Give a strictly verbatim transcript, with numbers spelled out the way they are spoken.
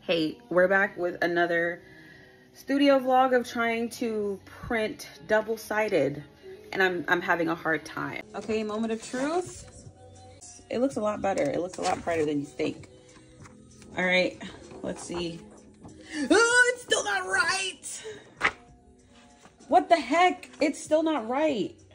Hey, we're back with another studio vlog of trying to print double-sided, and I'm, I'm having a hard time. Okay, moment of truth. It looks a lot better. It looks a lot brighter than you think. All right, let's see. Oh, it's still not right. What the heck? It's still not right.